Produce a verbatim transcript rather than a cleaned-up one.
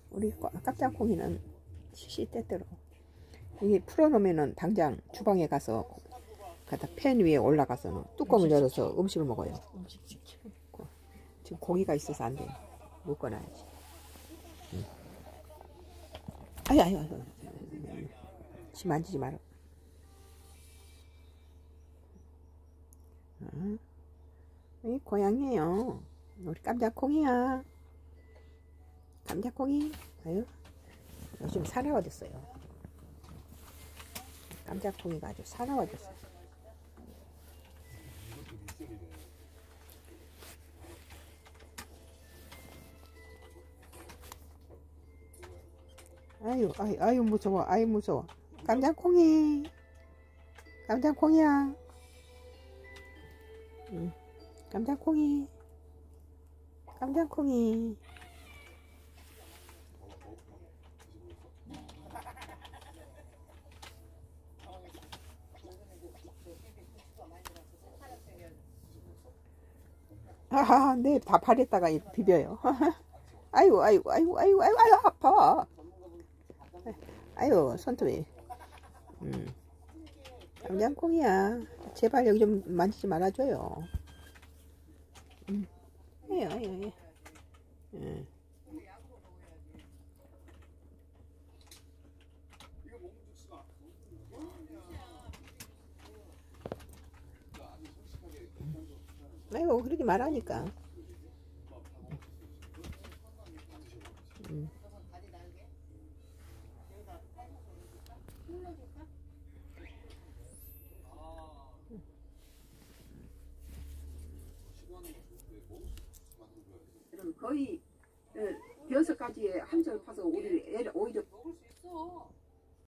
우리 깜짝콩이는 시시때때로 이게 풀어놓으면은 당장 주방에 가서 갖다 팬 위에 올라가서는 뚜껑을 열어서 음식을 먹어요. 음식 시켜. 지금 고기가 있어서 안 돼. 묶어놔야지. 응. 아유 아유 아유. 지 만지지 마라. 응. 이 고양이에요. 우리 깜짝콩이야. 깜짝콩이. 아유. 요즘 사나워졌어요. 깜짝콩이가 아주 사나워졌어요. 아유, 아유, 아유, 무서워, 아유, 무서워. 깜짝콩이. 깜짝콩이야. 응. 깜짝콩이. 깜짝콩이. 하하, 네, 다 발에다가 비벼요. 아이고, 아이고, 아이고, 아이고, 아이고, 아이고, 아파. 아유, 손톱이. 음. 깜짝콩이야. 제발 여기 좀 만지지 말아줘요. 음. 아유, 아유, 아유. 음. 아이고, 그러지 말라니까. 음. 거의 여섯 가지에 한 절 파서 우리 애를